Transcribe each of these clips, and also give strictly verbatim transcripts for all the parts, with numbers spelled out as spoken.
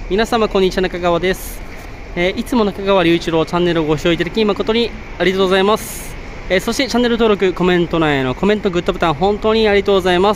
皆様こんにちは、中川です。えー、いつも中川隆一郎チャンネルをご視聴いただき誠にありがとうございます。えー、そしてチャンネル登録、コメント欄へのコメント、グッドボタン本当にありがとうございます。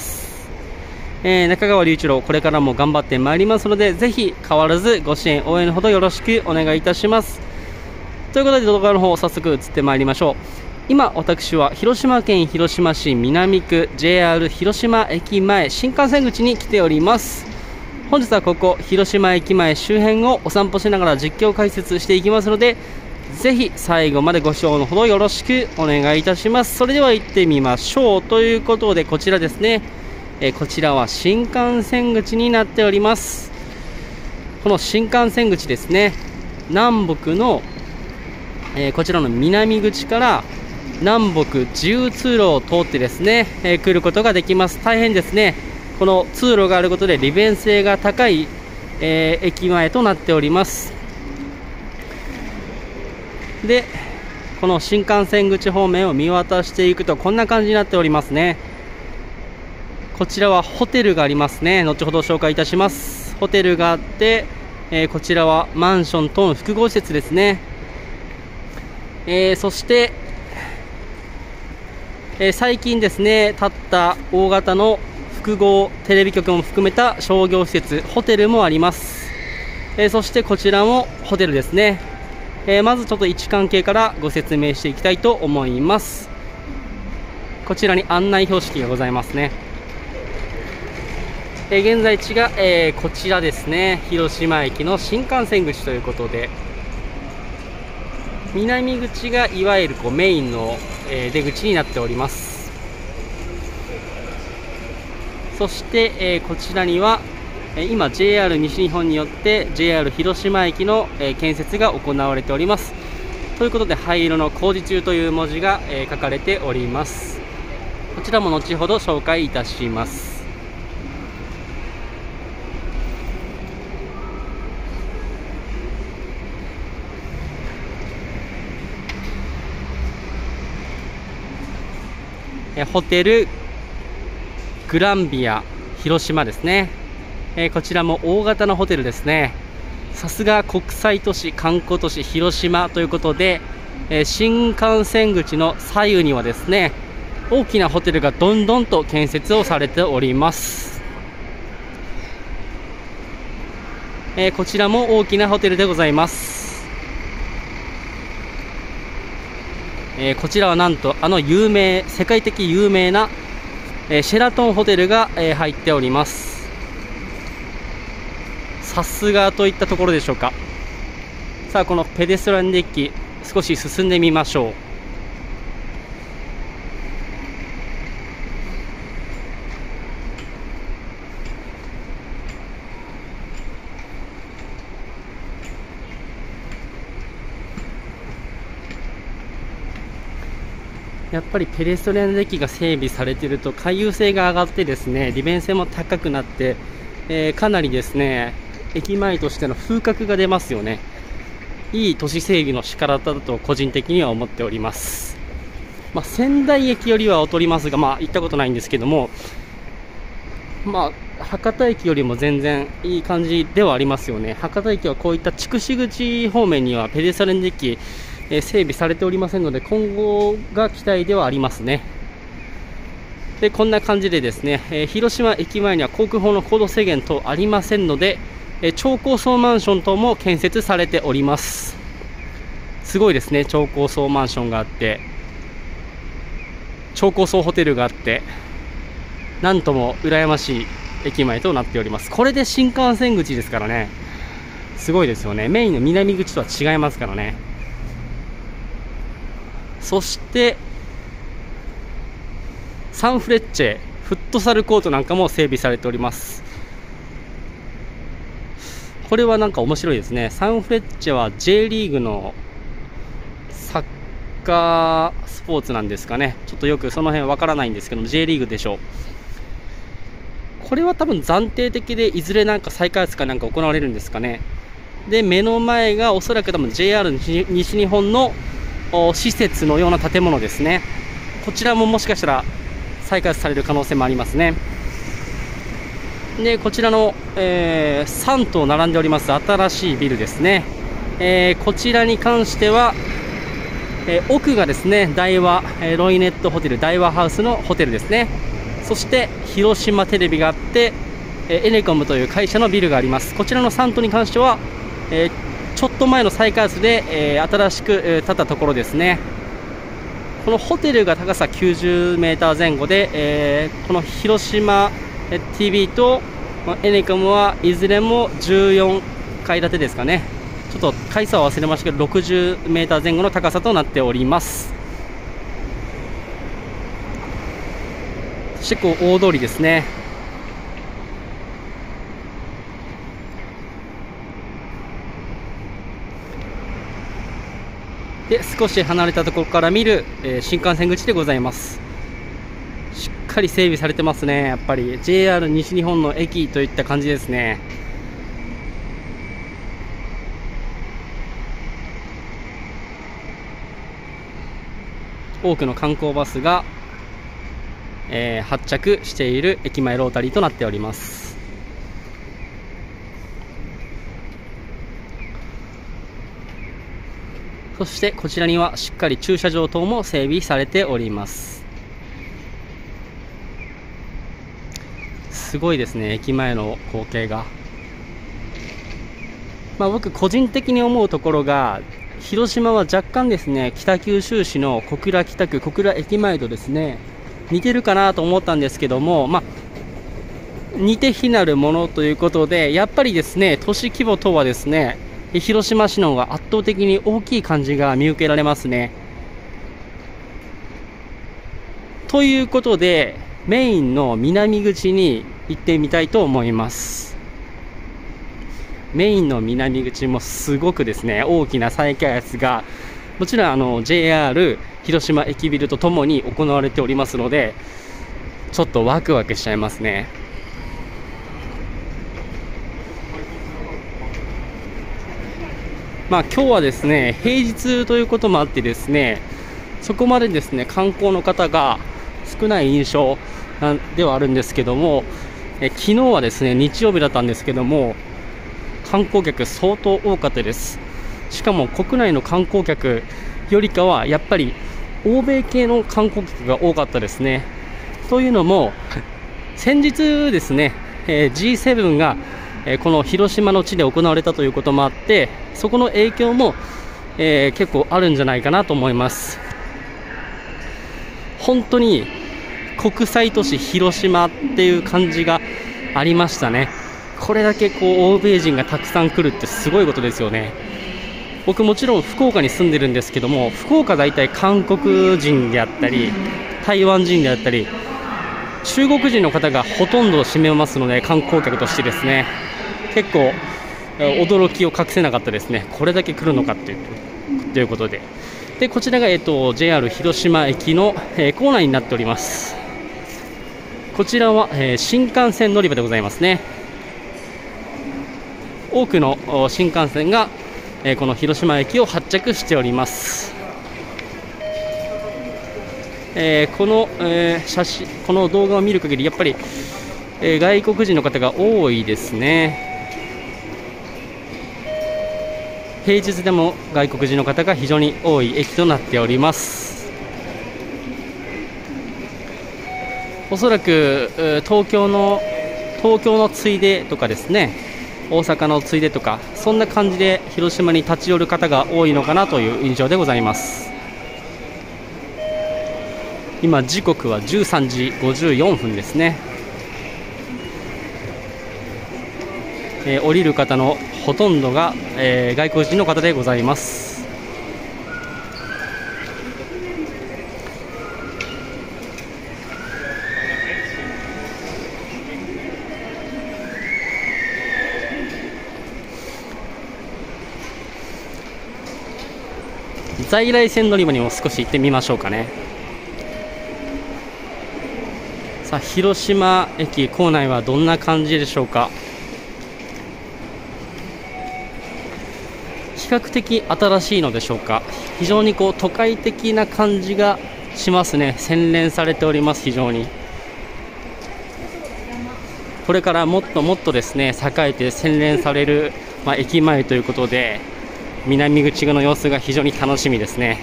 えー、中川隆一郎これからも頑張ってまいりますので、ぜひ変わらずご支援応援のほどよろしくお願いいたします。ということで動画の方早速移ってまいりましょう。今私は広島県広島市南区 ジェイアール 広島駅前新幹線口に来ております。本日はここ広島駅前周辺をお散歩しながら実況解説していきますので、ぜひ最後までご視聴のほどよろしくお願いいたします。それでは行ってみましょう。ということでこちらですね、えこちらは新幹線口になっております。この新幹線口ですね、南北の、えー、こちらの南口から南北自由通路を通ってですね、えー、来ることができます。大変ですね、この通路があることで利便性が高い、えー、駅前となっております。でこの新幹線口方面を見渡していくとこんな感じになっておりますね。こちらはホテルがありますね。後ほど紹介いたします。ホテルがあって、えー、こちらはマンション等の複合施設ですね。えー、そして、えー、最近ですね建った大型の複合テレビ局も含めた商業施設ホテルもあります。えー、そしてこちらもホテルですね。えー、まずちょっと位置関係からご説明していきたいと思います。こちらに案内標識がございますね。えー、現在地が、えー、こちらですね、広島駅の新幹線口ということで、南口がいわゆるこうメインの、えー、出口になっております。そして、えー、こちらには、えー、今 ジェイアール 西日本によって ジェイアール 広島駅の、えー、建設が行われております。ということで灰色の工事中という文字が、えー、書かれております。こちらも後ほど紹介いたします。えー、ホテルグランビア広島ですね。えー、こちらも大型のホテルですね。さすが国際都市観光都市広島ということで、えー、新幹線口の左右にはですね大きなホテルがどんどんと建設をされております。えー、こちらも大きなホテルでございます。えー、こちらはなんとあの有名世界的有名なえー、シェラトンホテルが、えー、入っております。さすがといったところでしょうか。さあこのペデストランデッキ少し進んでみましょう。やっぱりペデストリアンデッキが整備されていると回遊性が上がってですね利便性も高くなって、えー、かなりですね駅前としての風格が出ますよね。いい都市整備の仕方だと個人的には思っております。まあ、仙台駅よりは劣りますが、まあ、行ったことないんですけども、まあ、博多駅よりも全然いい感じではありますよね。博多駅はこういった筑紫口方面にはペデストリアンデッキ整備されておりませんので今後が期待ではありますね。でこんな感じでですね、えー、広島駅前には航空法の行動制限等ありませんので、えー、超高層マンション等も建設されております。すごいですね、超高層マンションがあって超高層ホテルがあってなんとも羨ましい駅前となっております。これで新幹線口ですからね、すごいですよね。メインの南口とは違いますからね。そしてサンフレッチェフットサルコートなんかも整備されております。これはなんか面白いですね。サンフレッチェは J リーグのサッカースポーツなんですかね。ちょっとよくその辺わからないんですけども J リーグでしょう。これは多分暫定的でいずれなんか再開発かなんか行われるんですかね。で目の前がおそらく多分 ジェイアール 西日本の施設のような建物ですね。こちらももしかしたら再開発される可能性もありますね。 でこちらの、えー、さん棟並んでおります新しいビルですね、えー、こちらに関しては、えー、奥がですね大和、えー、ロイネットホテル大和ハウスのホテルですね。そして広島テレビがあって、えー、エネコムという会社のビルがあります。こちらのさん棟に関しては、えー、ちょっと前の再開発で、えー、新しく、えー、建ったところですね。このホテルが高さきゅうじゅうメーター前後で、えー、この広島ティービー とエネコムはいずれもじゅうよんかい建てですかね。ちょっと階数は忘れましたけどろくじゅうメーター前後の高さとなっております。そしてこう大通りですね。で少し離れたところから見る、えー、新幹線口でございます。しっかり整備されてますね。やっぱり ジェイアール 西日本の駅といった感じですね。多くの観光バスが、えー、発着している駅前ロータリーとなっております。そしてこちらにはしっかり駐車場等も整備されております。すごいですね、駅前の光景が。まあ、僕個人的に思うところが、広島は若干ですね北九州市の小倉北区小倉駅前とですね似てるかなと思ったんですけども、まあ、似て非なるものということで、やっぱりですね都市規模等はですね広島市の方が圧倒的に大きい感じが見受けられますね。ということでメインの南口に行ってみたいと思います。メインの南口もすごくですね大きな再開発がもちろんあの ジェイアール 広島駅ビルとともに行われておりますので、ちょっとワクワクしちゃいますね。まあ今日はですね平日ということもあってですねそこまでですね観光の方が少ない印象ではあるんですけども、え昨日はですね日曜日だったんですけども観光客相当多かったです。しかも国内の観光客よりかはやっぱり欧米系の観光客が多かったですね。というのも先日ですね ジーセブン がこの広島の地で行われたということもあって、そこの影響も結構あるんじゃないかなと思います。本当に国際都市広島っていう感じがありましたね。これだけこう欧米人がたくさん来るってすごいことですよね。僕もちろん福岡に住んでるんですけども、福岡大体韓国人であったり台湾人であったり中国人の方がほとんどを占めますので、観光客としてですね結構驚きを隠せなかったですね。これだけ来るのかっていうということで、でこちらが、えっと、ジェイアール 広島駅の、えー、構内になっております。こちらは、えー、新幹線乗り場でございますね。多くの新幹線が、えー、この広島駅を発着しております。えー、この、えー、写真この動画を見る限りやっぱり、えー、外国人の方が多いですね。平日でも外国人の方が非常に多い駅となっております。おそらく東京の東京のついでとかですね、大阪のついでとかそんな感じで広島に立ち寄る方が多いのかなという印象でございます。今時刻はじゅうさんじごじゅうよんぷんですね。えー、降りる方のほとんどが、えー、外国人の方でございます。在来線乗り場にも少し行ってみましょうかね。さあ広島駅構内はどんな感じでしょうか。比較的新しいのでしょうか。非常にこう都会的な感じがしますね。洗練されております。非常にこれからもっともっとですね栄えて洗練される、まあ、駅前ということで、南口の様子が非常に楽しみですね。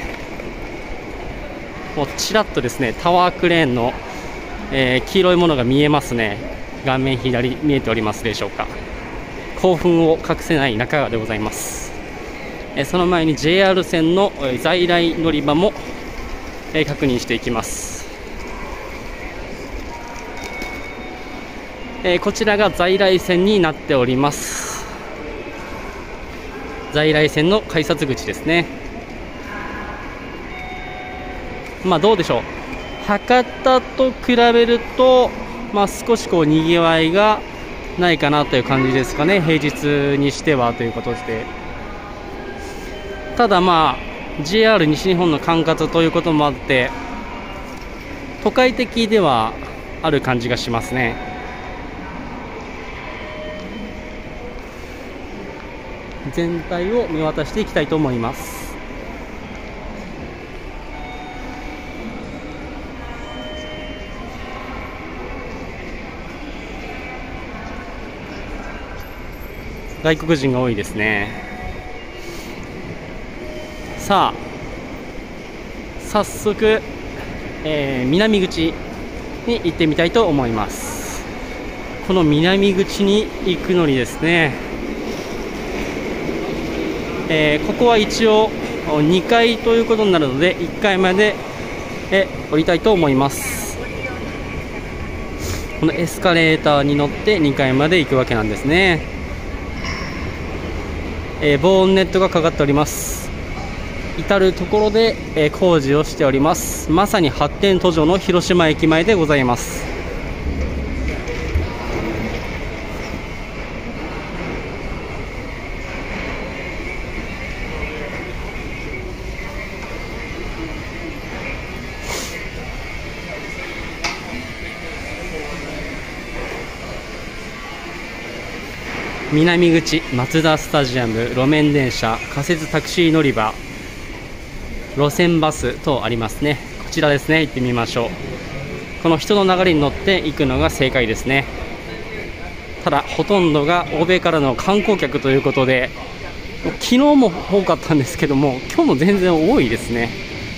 もうちらっとですねタワークレーンの、えー、黄色いものが見えますね。画面左見えておりますでしょうか。興奮を隠せない中川でございます。えー、その前に ジェイアール 線の在来乗り場も、えー、確認していきます。えー、こちらが在来線になっております。在来線の改札口ですね。まあどうでしょう、博多と比べると、まあ、少しこうにぎわいがないかなという感じですかね、平日にしてはということで。ただまあ ジェイアール 西日本の管轄ということもあって都会的ではある感じがしますね。全体を見渡していきたいと思います。外国人が多いですね。さあ早速、えー、南口に行ってみたいと思います。この南口に行くのにですね、えー、ここは一応にかいということになるのでいっかいまで、え降りたいと思います。このエスカレーターに乗ってにかいまで行くわけなんですね。えー、ボーンネットがかかっております。至る所で、えー、工事をしております。まさに発展途上の広島駅前でございます。南口マツダスタジアム、路面電車、仮設タクシー乗り場、路線バス等ありますね。こちらですね、行ってみましょう。この人の流れに乗って行くのが正解ですね。ただほとんどが欧米からの観光客ということで、昨日も多かったんですけども今日も全然多いですね。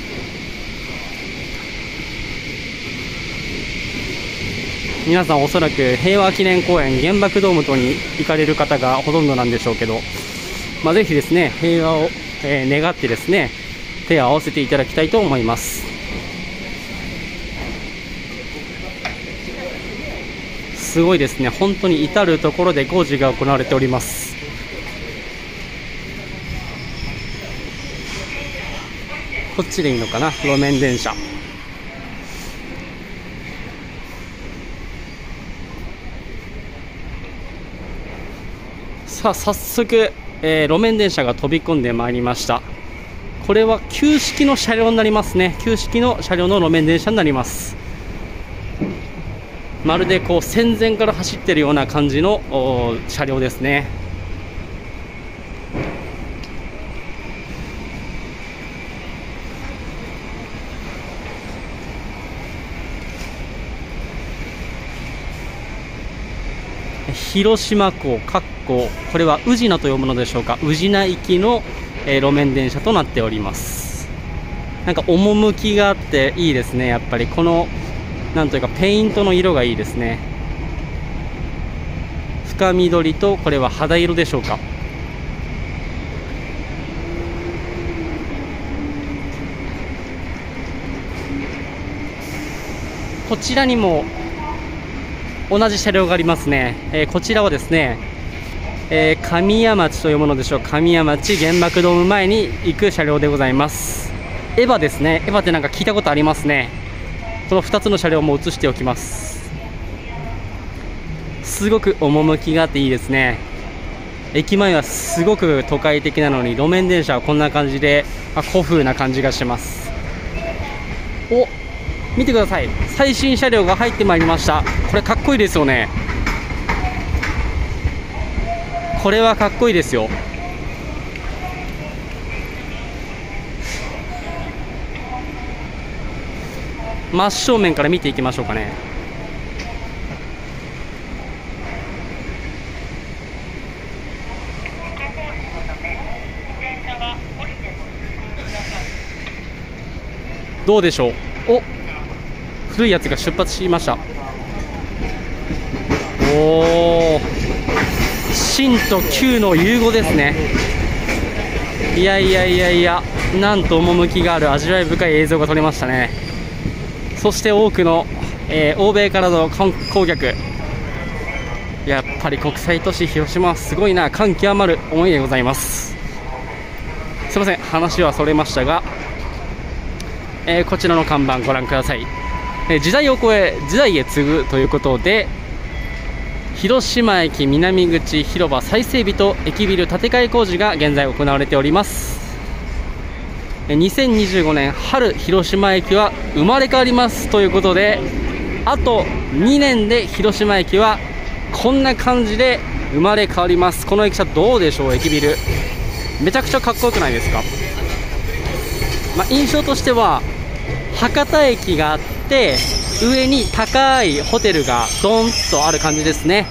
皆さんおそらく平和記念公園、原爆ドーム等に行かれる方がほとんどなんでしょうけど、まあ、ぜひですね平和を、えー、願ってですね手を合わせていただきたいと思います。すごいですね、本当に至る所で工事が行われております。こっちでいいのかな、路面電車。さあ早速、えー、路面電車が飛び込んでまいりました。これは旧式の車両になりますね。旧式の車両の路面電車になります。まるでこう戦前から走っているような感じの車両ですね。広島港、かっここれは宇品というものでしょうか、宇品行きの、えー、路面電車となっております。なんか趣があっていいですね。やっぱりこのなんというかペイントの色がいいですね。深緑とこれは肌色でしょうか。こちらにも同じ車両がありますね。えー、こちらはですね、えー、神谷町というものでしょう。神谷町原爆ドーム前に行く車両でございます。エヴァですね。エヴァってなんか聞いたことありますね。このふたつの車両も映しておきます。すごく趣があっていいですね。駅前はすごく都会的なのに路面電車はこんな感じで、あ、古風な感じがします。お、見てください、最新車両が入ってまいりました。これかっこいいですよね。これはかっこいいですよ。真正面から見ていきましょうかね。 どうでしょう。お、古いやつが出発しました。おお、新と旧の融合ですね。いやいやいやいや、なんと趣がある味わい深い映像が撮れましたね。そして多くの、えー、欧米からの観光客、やっぱり国際都市広島すごいな、感極まる思いでございます。すいません、話はそれましたが、えー、こちらの看板ご覧ください。えー、時代を超え時代へ次ぐということで、広島駅南口広場再整備と駅ビル建て替え工事が現在行われております。にせんにじゅうごねん春、広島駅は生まれ変わりますということで、あとにねんで広島駅はこんな感じで生まれ変わります。この駅舎どうでしょう。駅ビルめちゃくちゃかっこよくないですか。まあ、印象としては博多駅があって上に高いホテルがドンとある感じですね。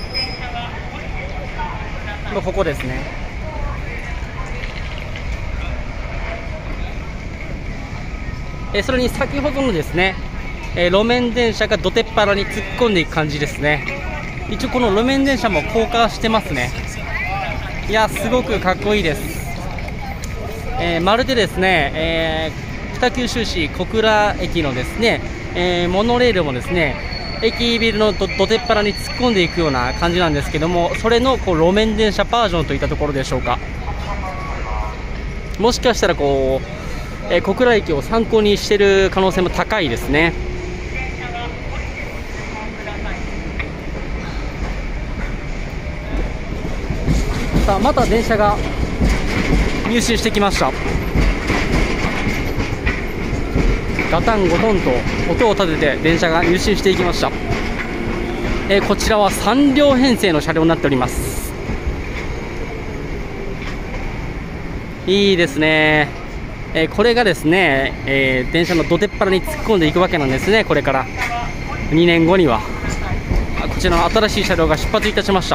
ここですね。えそれに先ほどのですね、え路面電車がどてっぱらに突っ込んでいく感じですね。一応この路面電車も高架してますね。いや、すごくかっこいいです。えー、まるでですね、えー、北九州市小倉駅のですね、えー、モノレールもですね、駅ビルの ど, どてっぱらに突っ込んでいくような感じなんですけども、それのこう路面電車バージョンといったところでしょうか。もしかしたらこう、えー、小倉駅を参考にしている可能性も高いですね。さあ、また電車が入信してきました。ガタンゴトンと音を立てて電車が入信していきました。えー、こちらはさん両編成の車両になっております。いいですね。えー、これがですね、えー、電車のどてっぱらに突っ込んでいくわけなんですね。これからにねんごにはこちらの新しい車両が出発いたしました。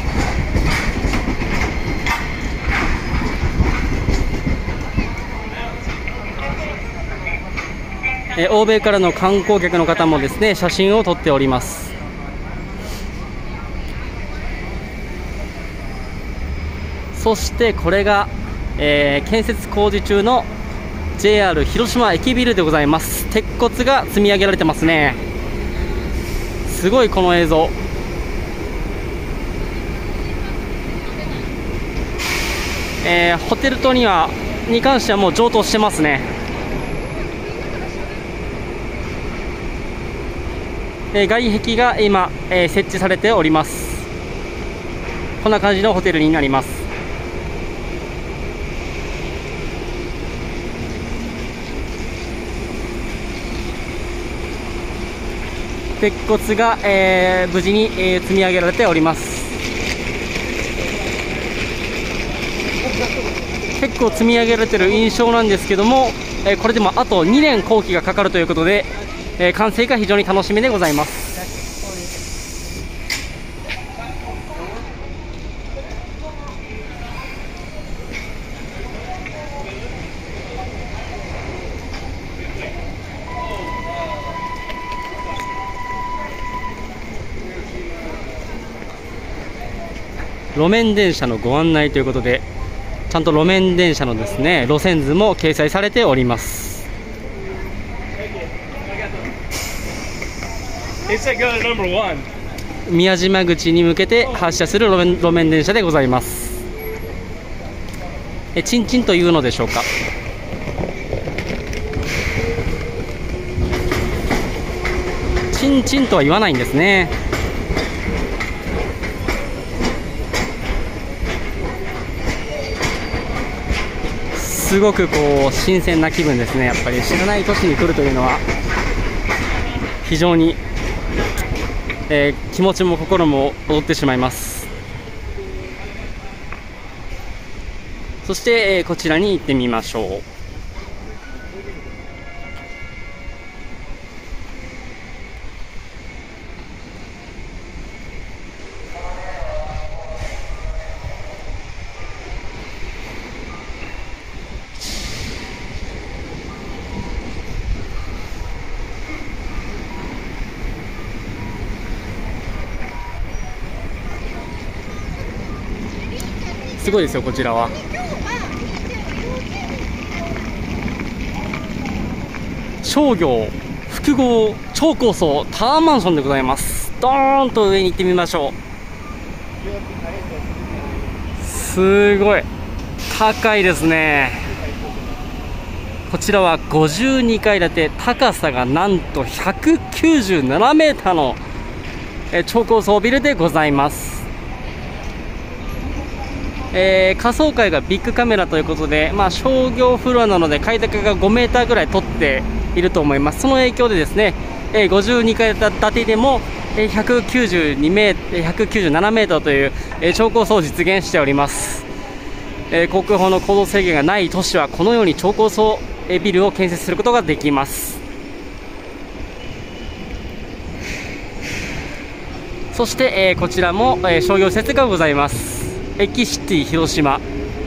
えー、欧米からの観光客の方もですね、写真を撮っております。そしてこれが、えー、建設工事中の ジェイアール 広島駅ビルでございます。鉄骨が積み上げられてますね。すごいこの映像。えー、ホテル棟にはに関してはもう上等してますね。えー、外壁が今、えー、設置されております。こんな感じのホテルになります。鉄骨が、えー、無事に、えー、積み上げられております。結構積み上げられている印象なんですけども、えー、これでもあとにねん工期がかかるということで、えー、完成が非常に楽しみでございます。路面電車のご案内ということで、ちゃんと路面電車のですね、路線図も掲載されております。宮島口に向けて発車する路面、路面電車でございます。えチンチンというのでしょうか。チンチンとは言わないんですね。すごくこう新鮮な気分ですね。やっぱり知らない都市に来るというのは非常に、えー、気持ちも心も躍ってしまいます。そして、えー、こちらに行ってみましょう。 すごいですよこちらは。商業複合超高層タワーマンションでございます。ドーンと上に行ってみましょう。すごい高いですね。こちらはごじゅうにかい建て、高さがなんとひゃくきゅうじゅうななメーターの超高層ビルでございます。えー、仮想階がビッグカメラということで、まあ、商業フロアなので階高がごメーターぐらい取っていると思います。その影響でですね、えー、ごじゅうにかい建てでもひゃくきゅうじゅうにメートル、ひゃくきゅうじゅうななメートルという、えー、超高層を実現しております。えー、国宝の行動制限がない都市はこのように超高層ビルを建設することができます。そして、えー、こちらも、えー、商業施設がございます。エキシティ広島、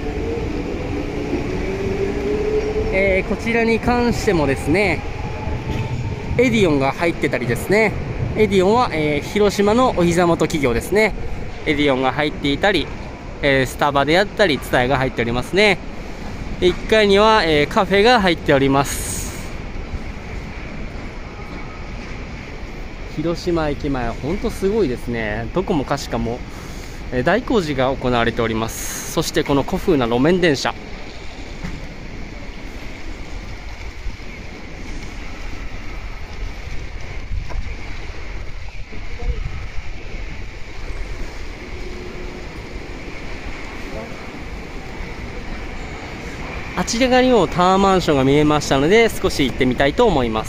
えー、こちらに関してもですね、エディオンが入ってたりですね、エディオンは、えー、広島のお膝元企業ですね。エディオンが入っていたり、えー、スタバであったり、ツタヤが入っておりますね。いっかいには、えー、カフェが入っております。広島駅前、本当すごいですね。どこもかしかも、えー、大工事が行われております。そしてこの古風な路面電車、あちら側にもタワーマンションが見えましたので、少し行ってみたいと思います。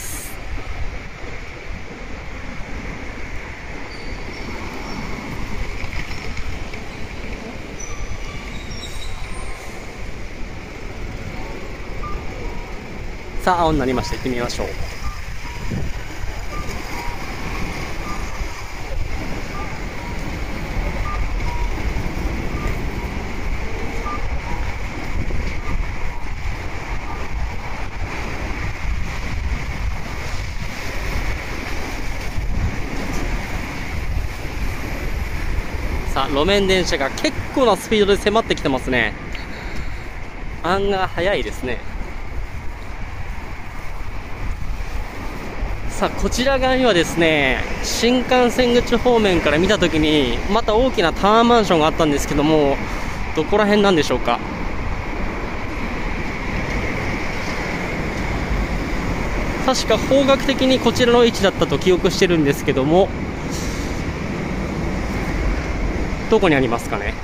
さあ、青になりました。行ってみましょう。さあ、路面電車が結構なスピードで迫ってきてますね。案が速いですね。さあ、こちら側にはですね、新幹線口方面から見たときにまた大きなタワーマンションがあったんですけども、どこら辺なんでしょうか。確か方角的にこちらの位置だったと記憶してるんですけども、どこにありますかね。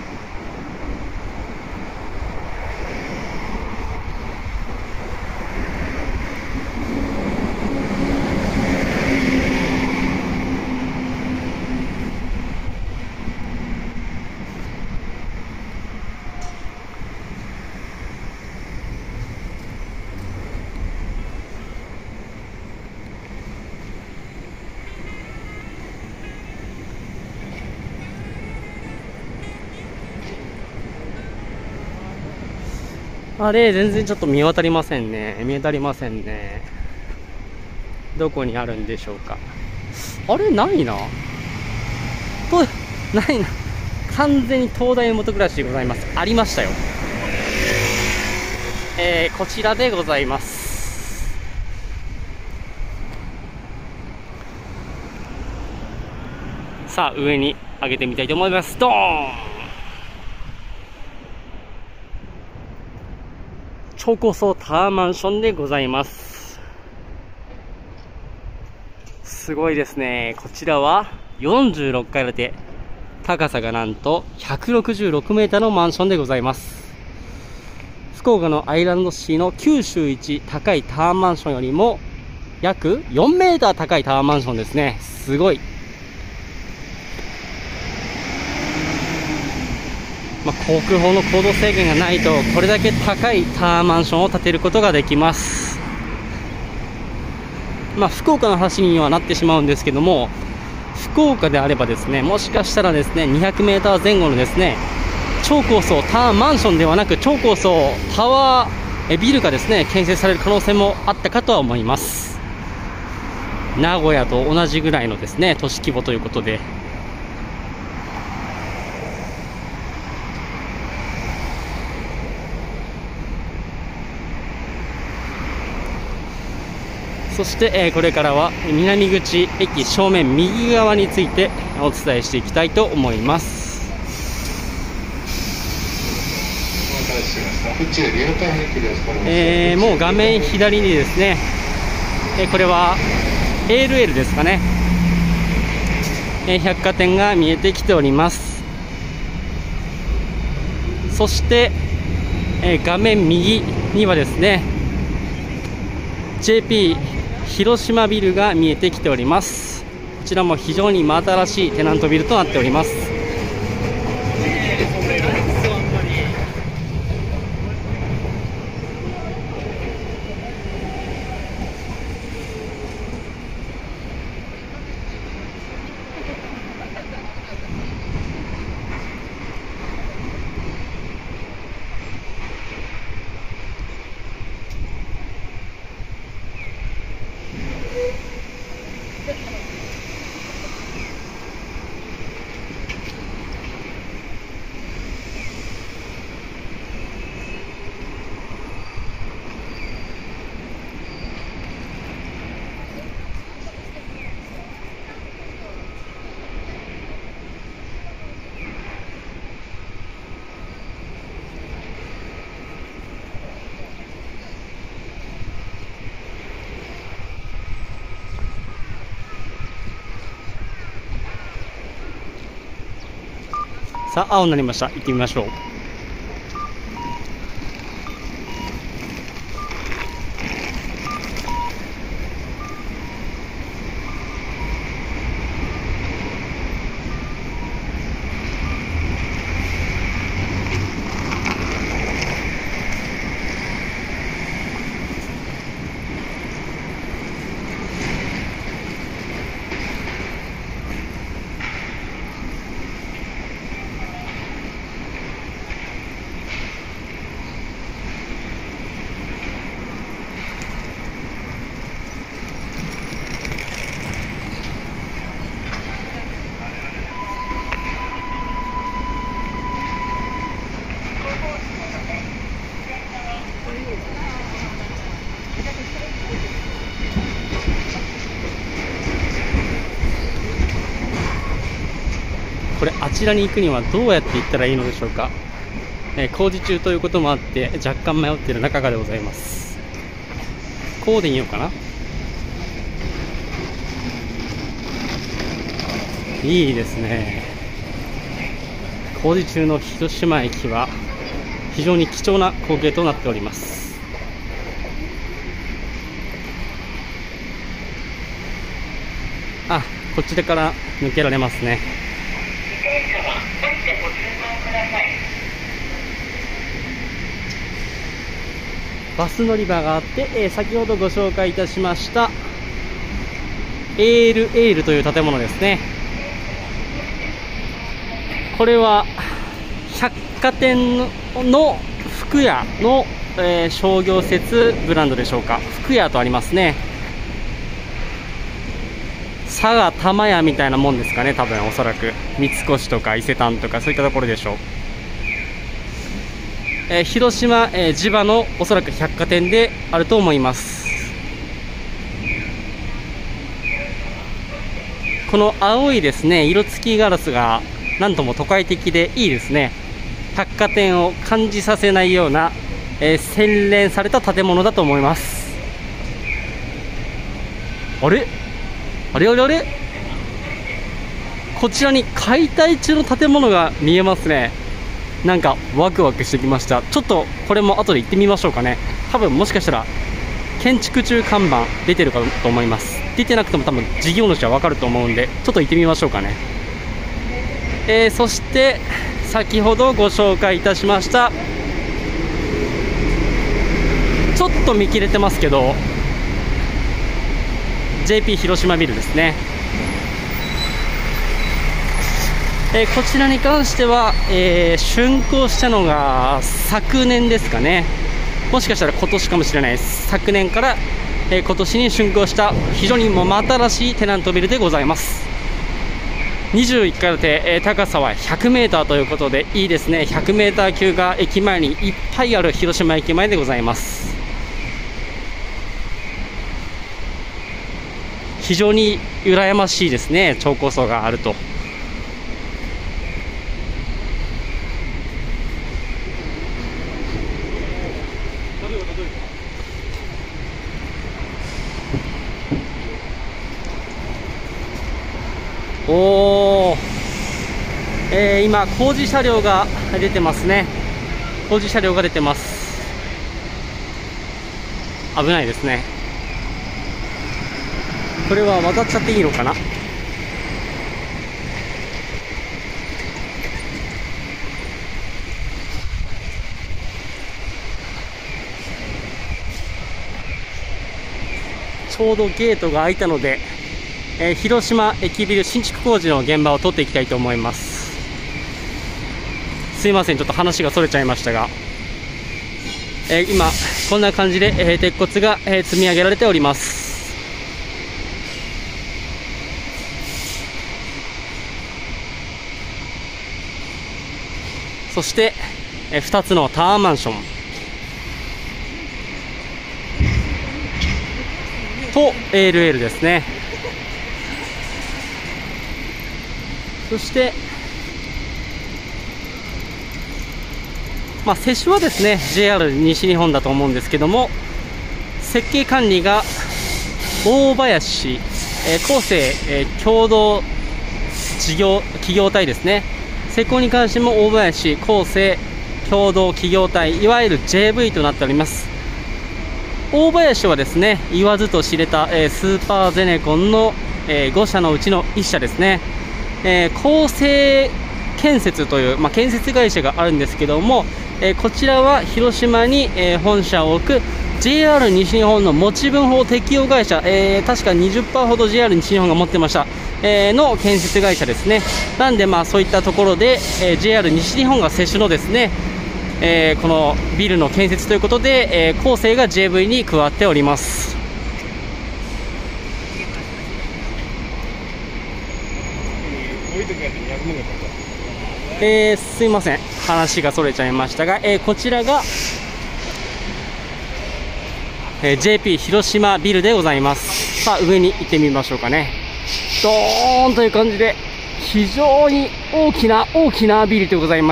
あれ、全然ちょっと見渡りませんね。見当たりませんね。どこにあるんでしょうか。あれ、ないな。と、ないな。完全に東大元暮らしでございます。ありましたよ。えー、こちらでございます。さあ、上に上げてみたいと思います。ドーン。超高層タワーマンションでございます。すごいですね。こちらはよんじゅうろっかい建て、高さがなんとひゃくろくじゅうろくメーターのマンションでございます。福岡のアイランドシーの九州一高いタワーマンションよりも約よんメーター高いタワーマンションですね。すごい。まあ、国宝の行動制限がないとこれだけ高いタワーマンションを建てることができます。まあ、福岡の話にはなってしまうんですけども、福岡であればですね、もしかしたらですね、にひゃくメーター前後のですね、超高層タワーマンションではなく超高層タワービルがですね、建設される可能性もあったかとは思います。名古屋と同じぐらいのですね、都市規模ということで、 そして、えー、これからは南口駅正面右側についてお伝えしていきたいと思います。えー、もう画面左にですね、えー、これは エーエルエル ですかね、えー、百貨店が見えてきております。そして、えー、画面右にはですね ジェーピー 広島ビルが見えてきております。こちらも非常に真新しいテナントビルとなっております。さあ青になりました。行ってみましょう。これあちらに行くにはどうやって行ったらいいのでしょうか。えー、工事中ということもあって若干迷っている中でございます。こうでいいのかな。いいですね。工事中の広島駅は非常に貴重な光景となっております。あ、こっちから抜けられますね。バス乗り場があって、えー、先ほどご紹介いたしましたエールエールという建物ですね。これは百貨店の福屋の、えー、商業施設ブランドでしょうか。福屋とありますね。佐賀玉屋みたいなもんですかね、多分おそらく三越とか伊勢丹とかそういったところでしょう。えー、広島、えー、地場のおそらく百貨店であると思います。この青いですね色付きガラスがなんとも都会的でいいですね。百貨店を感じさせないような、えー、洗練された建物だと思います。あれあれあれあれ、こちらに解体中の建物が見えますね。なんかワクワクしてきました。ちょっとこれも後で行ってみましょうかね。多分もしかしたら建築中看板出てるかと思います。出てなくても多分事業主は分かると思うんでちょっと行ってみましょうかね。えー、そして先ほどご紹介いたしましたちょっと見切れてますけど ジェーピー 広島ビルですね。えー、こちらに関しては、えー、竣工したのが昨年ですかね。もしかしたら今年かもしれないです。昨年から、えー、今年に竣工した非常にも真新しいテナントビルでございます。にじゅういっかい建て、えー、高さはひゃくメーターということでいいですね。ひゃくメーター級が駅前にいっぱいある広島駅前でございます。 非常に羨ましいですね、超高層があると。おー、えー、今工事車両が出てますね。工事車両が出てます。危ないですね。これは渡っちゃっていいのかな。ちょうどゲートが開いたので、えー、広島駅ビル新築工事の現場を撮っていきたいと思います。すいません、ちょっと話がそれちゃいましたが、えー、今こんな感じで、えー、鉄骨が、えー、積み上げられております。そして、えー、ふたつのタワーマンションと エールエル ですね。そして、まあ、接種はですね ジェイアール 西日本だと思うんですけども、設計管理が大林、えー、厚生、えー、共同事業企業体ですね。施工に関しても大林厚生共同企業体、いわゆる ジェーブイ となっております。大林はですね、言わずと知れた、えー、スーパーゼネコンの、えー、ご社のうちのいっ社ですね。えー、厚生建設という、まあ、建設会社があるんですけども、えー、こちらは広島に、えー、本社を置く ジェイアール 西日本の持ち分法適用会社、えー、確か にじゅっパーセント ほど ジェイアール 西日本が持ってました、えー、の建設会社ですね。なんでまあそういったところで、えー、ジェイアール 西日本が接種のですね、えー、このビルの建設ということで、えー、厚生が ジェーブイ に加わっております。えー、すいません、話がそれちゃいましたが、えー、こちらが、えー、ジェーピー 広島ビルでございます。さあ上に行ってみましょうかね。ドーンという感じで非常に大きな大きなビルでございます。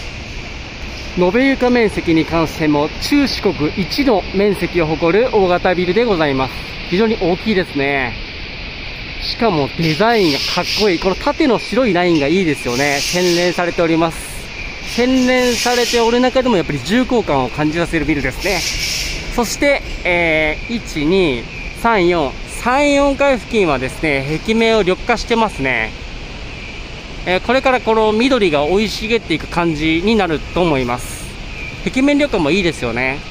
延べ床面積に関しても中四国一の面積を誇る大型ビルでございます。非常に大きいですね。しかもデザインがかっこいい。この縦の白いラインがいいですよね。洗練されております。洗練されておる中でもやっぱり重厚感を感じさせるビルですね。そして、えー、いち、に、さん、よん、さん、よんかい付近はですね、壁面を緑化してますね。えー、これからこの緑が生い茂っていく感じになると思います。壁面緑化もいいですよね。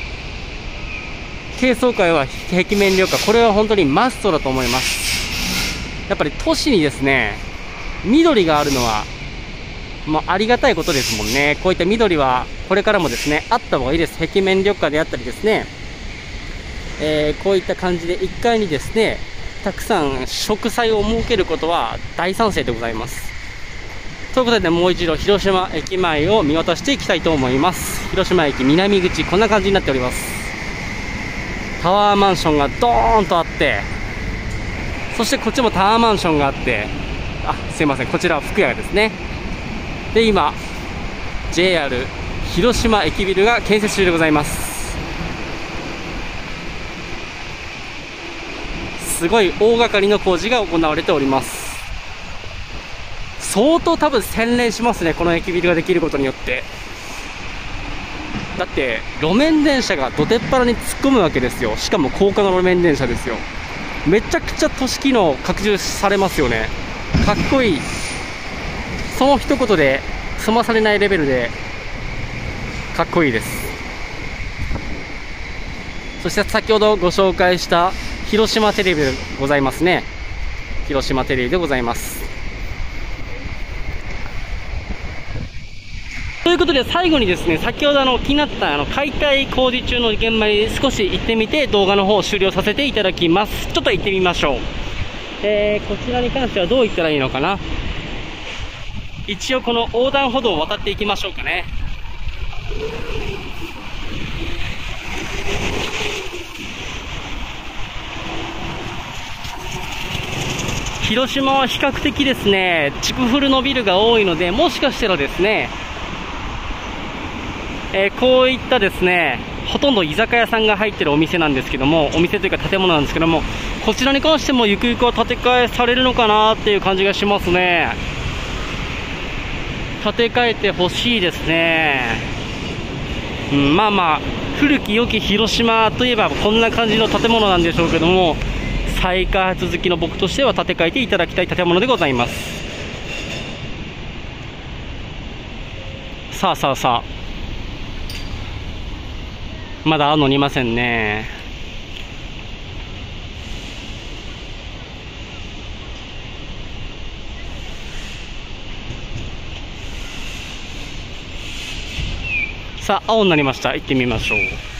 低層階は壁面緑化、これは本当にマストだと思います。やっぱり都市にですね、緑があるのは、まあ、ありがたいことですもんね。こういった緑はこれからもですね、あった方がいいです。壁面緑化であったりですね、えー、こういった感じでいっかいにですね、たくさん植栽を設けることは大賛成でございます。ということで、もう一度広島駅前を見渡していきたいと思います。広島駅南口、こんな感じになっております。タワーマンションがドーンとあって、そしてこっちもタワーマンションがあって、あ、すいません、こちらは福屋ですね。で、今 ジェイアール 広島駅ビルが建設中でございます。すごい大掛かりの工事が行われております。相当多分洗練しますね、この駅ビルができることによって。だって路面電車がどてっぱらに突っ込むわけですよ。しかも高架の路面電車ですよ。めちゃくちゃ都市機能拡充されますよね。かっこいい。その一言で済まされないレベルでかっこいいです。そして先ほどご紹介した広島テレビでございますね。広島テレビでございます。ということで最後にですね、先ほどあの気になったあの解体工事中の現場に少し行ってみて、動画の方を終了させていただきます。ちょっと行ってみましょう。えー、こちらに関してはどう行ったらいいのかな。一応この横断歩道を渡っていきましょうかね。 広島は比較的ですね、築古のビルが多いので、もしかしたらですね、えー、こういったですね、ほとんど居酒屋さんが入ってるお店なんですけども、お店というか建物なんですけども、こちらに関してもゆくゆくは建て替えされるのかなっていう感じがしますね。建て替えてほしいですね。うん、まあまあ古き良き広島といえばこんな感じの建物なんでしょうけども、再開発好きの僕としては建て替えていただきたい建物でございます。さあさあさあ、まだ青野にいませんね。さあ青になりました。行ってみましょう。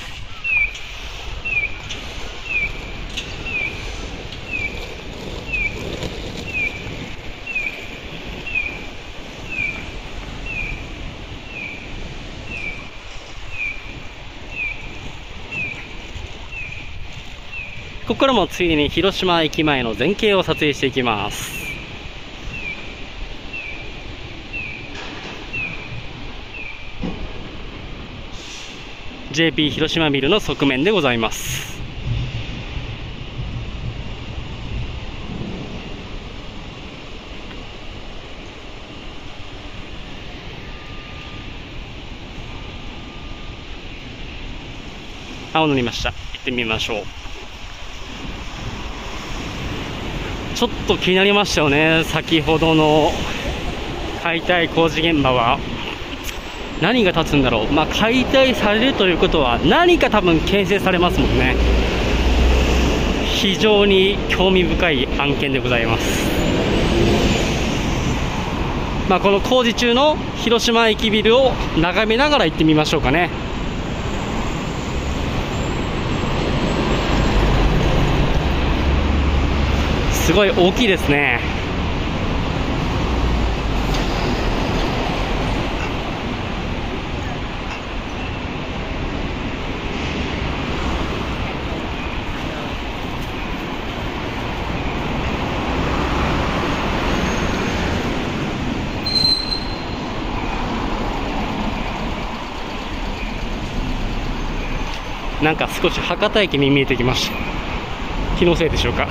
ここからもついでに広島駅前の全景を撮影していきます。ジェーピー 広島ビルの側面でございます。青乗りました。行ってみましょう。ちょっと気になりましたよね、先ほどの解体工事現場は。何が建つんだろう。まあ解体されるということは何か多分建設されますもんね。非常に興味深い案件でございます。まあこの工事中の広島駅ビルを眺めながら行ってみましょうかね。すごい大きいですね。なんか少し博多駅に見えてきました。気のせいでしょうか。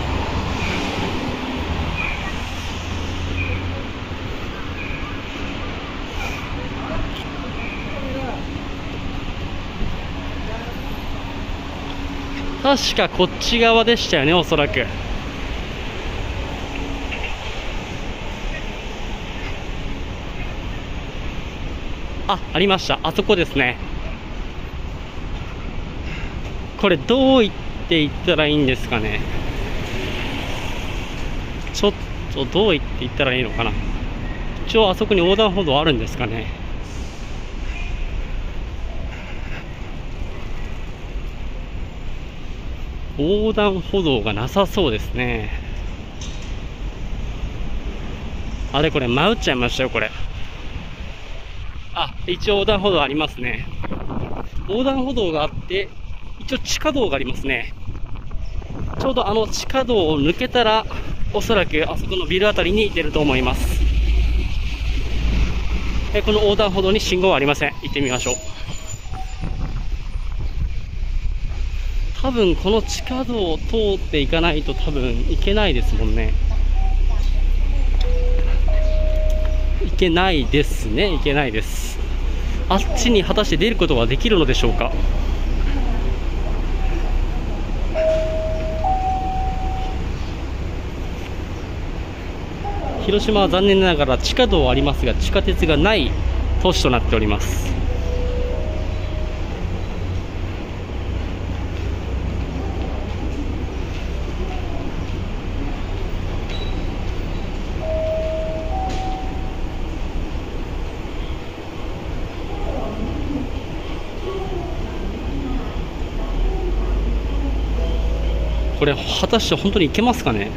確かこっち側でしたよね、おそらく。あ、ありました。あそこですね。これどう行って行ったらいいんですかね。ちょっとどう行って行ったらいいのかな。一応あそこに横断歩道あるんですかね。横断歩道がなさそうですね。あれこれ迷っちゃいましたよこれ。あ、一応横断歩道ありますね。横断歩道があって一応地下道がありますね。ちょうどあの地下道を抜けたらおそらくあそこのビルあたりに出ると思います。えこの横断歩道に信号はありません。行ってみましょう。多分この地下道を通っていかないと多分行けないですもんね。行けないですね。行けないです。あっちに果たして出ることはできるのでしょうか。広島は残念ながら地下道はありますが地下鉄がない都市となっております。これ果たして本当に行けますかね。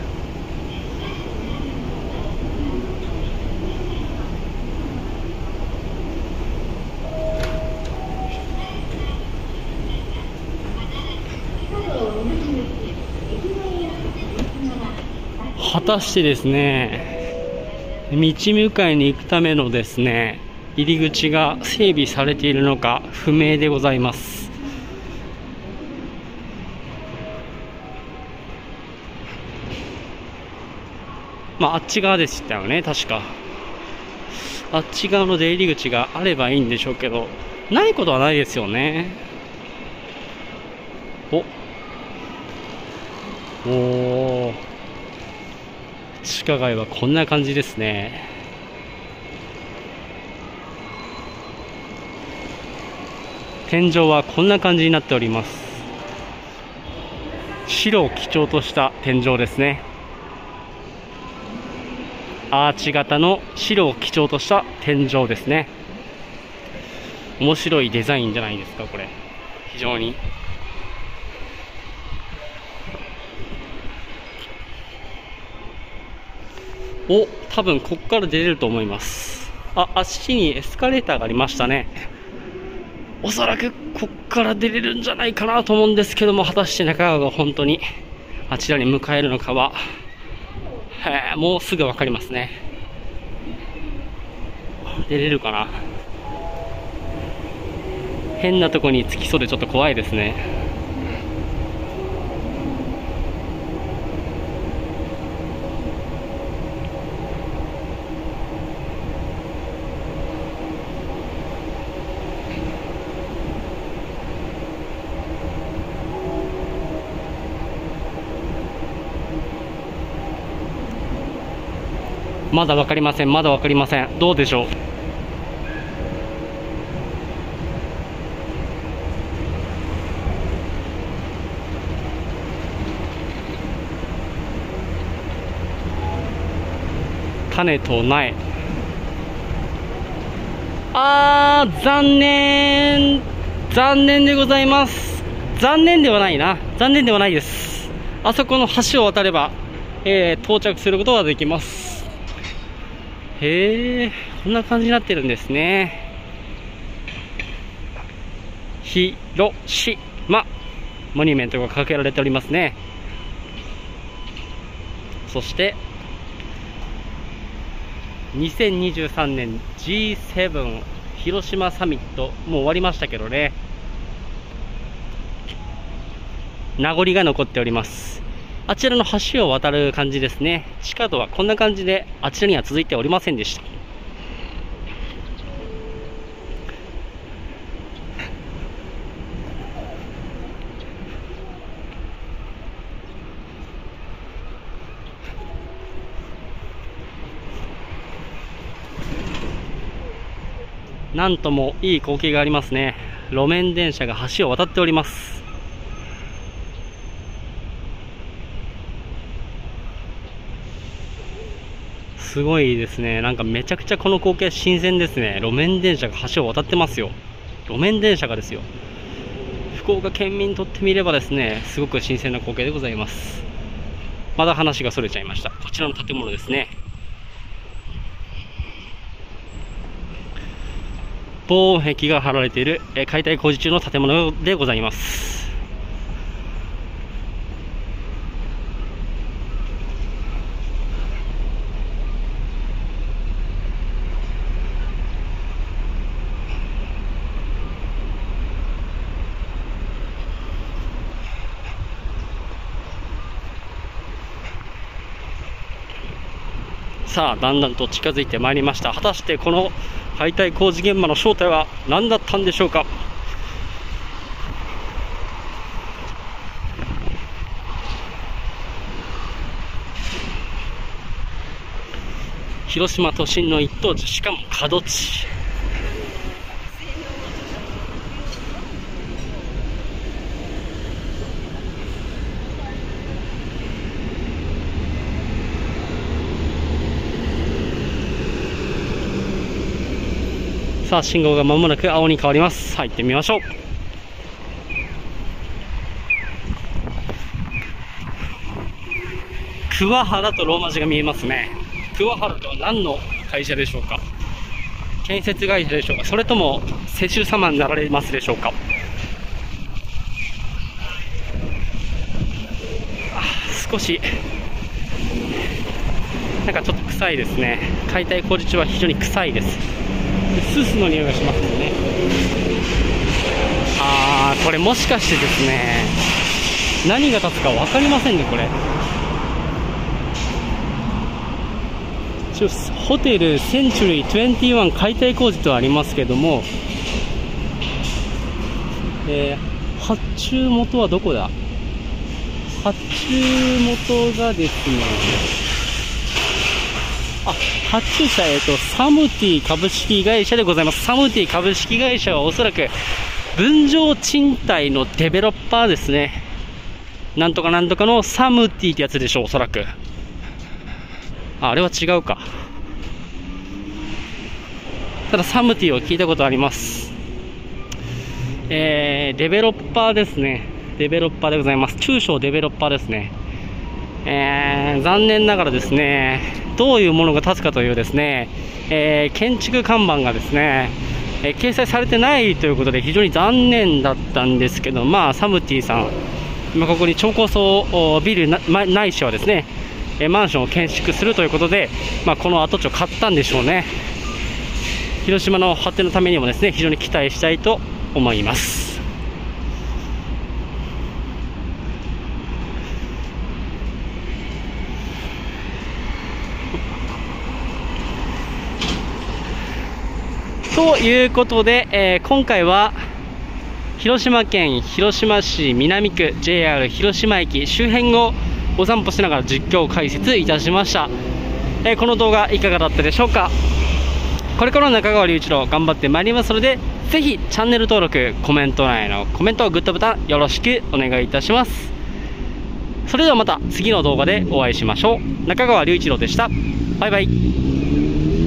果たしてですね、道迎えに行くためのですね、入り口が整備されているのか不明でございます。まあ、あっち側でしたよね、確か。あっち側の出入り口があればいいんでしょうけど、ないことはないですよね。おおー、地下街はこんな感じですね。天井はこんな感じになっております。白を基調とした天井ですね。アーチ型の白を基調とした天井ですね。面白いデザインじゃないですか、これ。非常に。お、多分ここから出れると思います。あ、あっちにエスカレーターがありましたね。おそらくここから出れるんじゃないかなと思うんですけども、果たして中川が本当にあちらに迎えるのかは、へー、もうすぐ分かりますね。出れるかな。変なとこにつきそうでちょっと怖いですね。まだ分かりません、まだ分かりません。どうでしょう。種と苗。あー、残念。残念でございます。残念ではないな。残念ではないです。あそこの橋を渡れば、えー、到着することができます。へえ、こんな感じになってるんですね。広島モニュメントが掲げられておりますね。そしてにせんにじゅうさんねん ジーセブン 広島サミット、もう終わりましたけどね、名残が残っております。あちらの橋を渡る感じですね。地下道はこんな感じであちらには続いておりませんでした。なんともいい光景がありますね。路面電車が橋を渡っております。すごいですね。なんかめちゃくちゃこの光景新鮮ですね。路面電車が橋を渡ってますよ。路面電車がですよ。福岡県民にとってみればですね、すごく新鮮な光景でございます。まだ話がそれちゃいました。こちらの建物ですね。防音壁が張られている解体工事中の建物でございます。さあ、だんだんと近づいてまいりました。果たしてこの解体工事現場の正体は何だったんでしょうか。広島都心の一等地、しかも角地。さあ、信号がまもなく青に変わります。入ってみましょう。桑原とローマ字が見えますね。桑原とは何の会社でしょうか。建設会社でしょうか、それとも施主様になられますでしょうか。あ、少しなんかちょっと臭いですね。解体工事中は非常に臭いです。スースの匂いがしますよね。あー、これもしかしてですね、何が立つか分かりませんね。これ一応ホテルセンチュリーにじゅういち解体工事とありますけども、えー、発注元はどこだ。発注元がですね、あ、発注者、えっと、サムティ株式会社でございます。サムティ株式会社はおそらく分譲賃貸のデベロッパーですね。なんとかなんとかのサムティってやつでしょう、おそらく。あ、あれは違うか。ただサムティを聞いたことあります。えー、デベロッパーですね。デベロッパーでございます。中小デベロッパーですね。えー、残念ながらですね、どういうものが建つかというですね、えー、建築看板がですね、えー、掲載されてないということで非常に残念だったんですけど、まあサムティさん、今ここに超高層ビルなないしはですね、えー、マンションを建築するということで、まあ、この跡地を買ったんでしょうね。広島の発展のためにもですね、非常に期待したいと思います。ということで、えー、今回は広島県広島市南区 ジェイアール 広島駅周辺をお散歩しながら実況解説いたしました。えー、この動画いかがだったでしょうか。これからの中川隆一郎頑張ってまいりますので、ぜひチャンネル登録、コメント欄へのコメント、グッドボタンよろしくお願いいたします。それではまた次の動画でお会いしましょう。中川隆一郎でした。バイバイ。